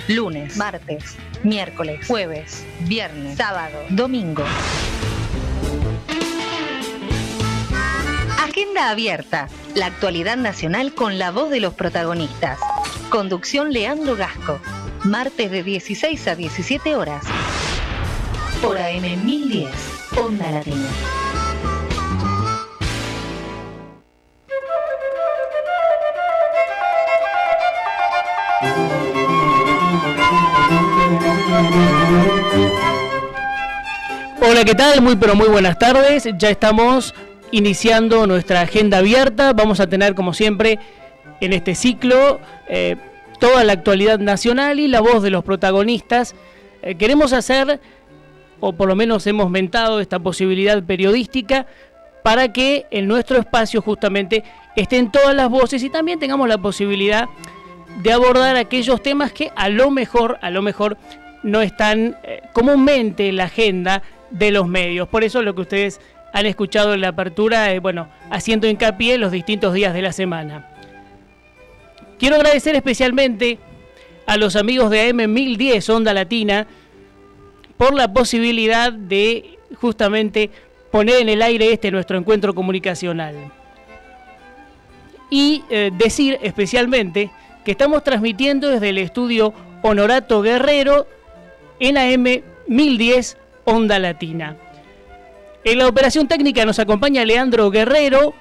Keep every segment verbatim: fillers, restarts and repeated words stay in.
lunes, martes, miércoles, jueves, viernes, sábado, domingo. Agenda abierta. La actualidad nacional con la voz de los protagonistas. Conducción Leandro Gasco. Martes de dieciséis a diecisiete horas. Por A M mil diez, Onda Latina. Hola, ¿qué tal? Muy pero muy buenas tardes. Ya estamos iniciando nuestra agenda abierta. Vamos a tener, como siempre, en este ciclo, eh, toda la actualidad nacional y la voz de los protagonistas. Eh, queremos hacer, o por lo menos hemos mentado esta posibilidad periodística, para que en nuestro espacio justamente estén todas las voces y también tengamos la posibilidad de abordar aquellos temas que a lo mejor, a lo mejor no están eh, comúnmente en la agenda de los medios. Por eso lo que ustedes han escuchado en la apertura, eh, bueno, haciendo hincapié en los distintos días de la semana. Quiero agradecer especialmente a los amigos de A M mil diez Onda Latina por la posibilidad de justamente poner en el aire este nuestro encuentro comunicacional. Y eh, decir especialmente que estamos transmitiendo desde el estudio Honorato Guerrero en A M mil diez Onda Latina. En la operación técnica nos acompaña Leandro Guerrero.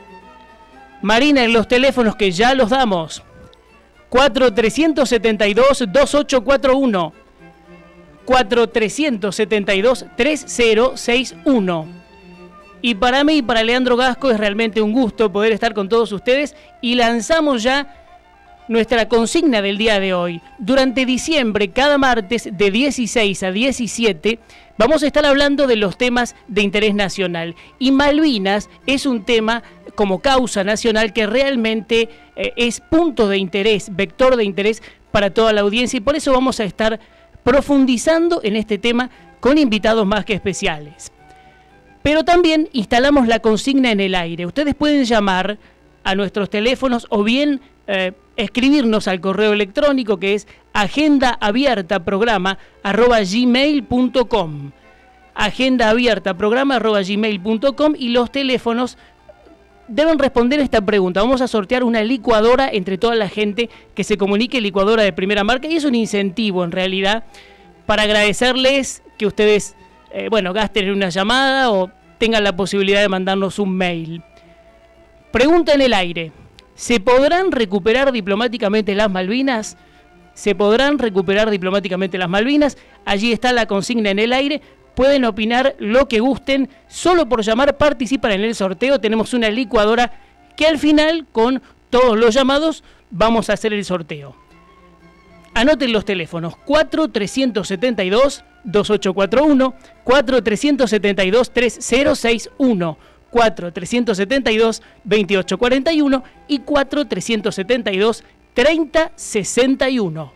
Marina en los teléfonos que ya los damos. cuatro tres siete dos, dos ocho cuatro uno. cuatro tres siete dos, tres cero seis uno. Y para mí y para Leandro Gasco es realmente un gusto poder estar con todos ustedes y lanzamos ya nuestra consigna del día de hoy. Durante diciembre, cada martes de dieciséis a diecisiete, vamos a estar hablando de los temas de interés nacional. Y Malvinas es un tema como causa nacional que realmente eh, es punto de interés, vector de interés para toda la audiencia. Y por eso vamos a estar profundizando en este tema con invitados más que especiales. Pero también instalamos la consigna en el aire. Ustedes pueden llamar a nuestros teléfonos o bien eh, escribirnos al correo electrónico que es agendaabiertaprograma arroba gmail punto com. agendaabiertaprograma arroba gmail punto com y los teléfonos deben responder esta pregunta. Vamos a sortear una licuadora entre toda la gente que se comunique, licuadora de primera marca, y es un incentivo en realidad para agradecerles que ustedes eh, bueno, gasten en una llamada o tengan la posibilidad de mandarnos un mail. Pregunta en el aire. ¿Se podrán recuperar diplomáticamente las Malvinas? ¿Se podrán recuperar diplomáticamente las Malvinas? Allí está la consigna en el aire. Pueden opinar lo que gusten. Solo por llamar participan en el sorteo. Tenemos una licuadora que al final, con todos los llamados, vamos a hacer el sorteo. Anoten los teléfonos. cuatro tres siete dos, dos ocho cuatro uno, cuatro tres siete dos, tres cero seis uno. cuatro tres siete dos, veintiocho cuarenta y uno y cuatro tres siete dos, treinta sesenta y uno.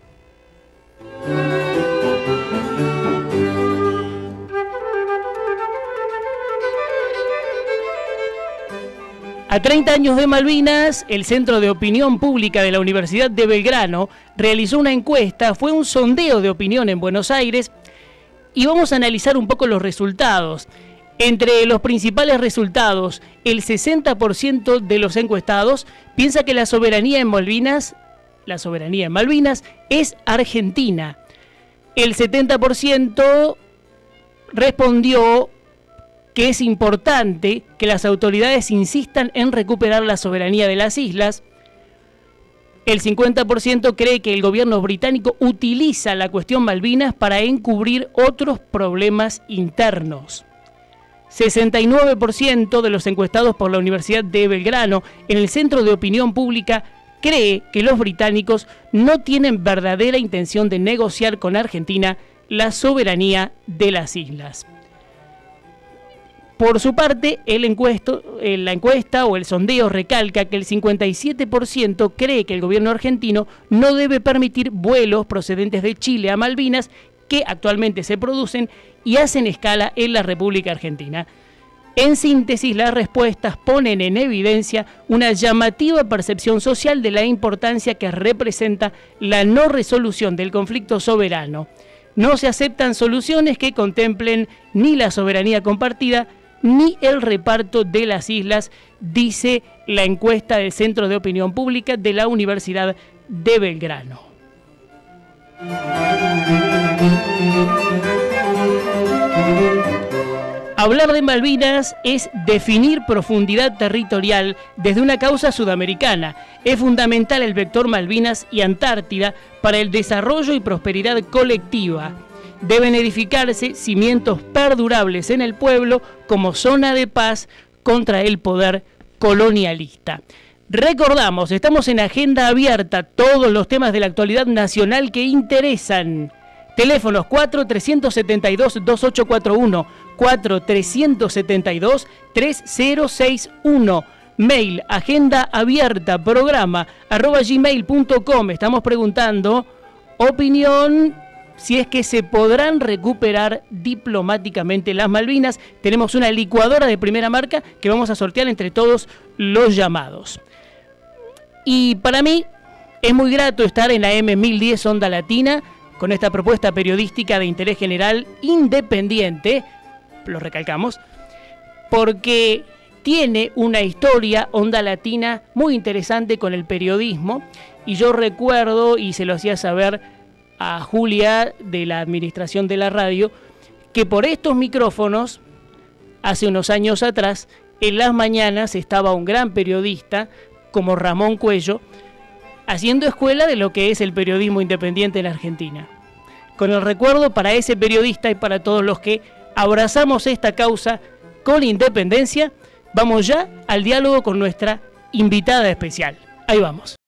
A treinta años de Malvinas, el Centro de Opinión Pública de la Universidad de Belgrano realizó una encuesta, fue un sondeo de opinión en Buenos Aires y vamos a analizar un poco los resultados. Entre los principales resultados, el sesenta por ciento de los encuestados piensa que la soberanía en Malvinas, la soberanía en Malvinas es argentina. El setenta por ciento respondió que es importante que las autoridades insistan en recuperar la soberanía de las islas. El cincuenta por ciento cree que el gobierno británico utiliza la cuestión Malvinas para encubrir otros problemas internos. sesenta y nueve por ciento de los encuestados por la Universidad de Belgrano en el Centro de Opinión Pública cree que los británicos no tienen verdadera intención de negociar con Argentina la soberanía de las islas. Por su parte, el encuesto, la encuesta o el sondeo recalca que el cincuenta y siete por ciento cree que el gobierno argentino no debe permitir vuelos procedentes de Chile a Malvinas que actualmente se producen y hacen escala en la República Argentina. En síntesis, las respuestas ponen en evidencia una llamativa percepción social de la importancia que representa la no resolución del conflicto soberano. No se aceptan soluciones que contemplen ni la soberanía compartida ni el reparto de las islas, dice la encuesta del Centro de Opinión Pública de la Universidad de Belgrano. Hablar de Malvinas es definir profundidad territorial desde una causa sudamericana. Es fundamental el vector Malvinas y Antártida para el desarrollo y prosperidad colectiva. Deben edificarse cimientos perdurables en el pueblo como zona de paz contra el poder colonialista. Recordamos, estamos en agenda abierta, todos los temas de la actualidad nacional que interesan. Teléfonos cuatro tres siete dos, dos ocho cuatro uno, cuatro tres siete dos, tres cero seis uno. Mail, agenda abierta, programa, arroba gmail punto com. Estamos preguntando opinión si es que se podrán recuperar diplomáticamente las Malvinas. Tenemos una licuadora de primera marca que vamos a sortear entre todos los llamados. Y para mí es muy grato estar en la A M mil diez Onda Latina con esta propuesta periodística de interés general independiente, lo recalcamos, porque tiene una historia Onda Latina muy interesante con el periodismo, y yo recuerdo, y se lo hacía saber a Julia de la administración de la radio, que por estos micrófonos, hace unos años atrás, en las mañanas estaba un gran periodista como Ramón Cuello, haciendo escuela de lo que es el periodismo independiente en Argentina. Con el recuerdo para ese periodista y para todos los que abrazamos esta causa con independencia, vamos ya al diálogo con nuestra invitada especial. Ahí vamos.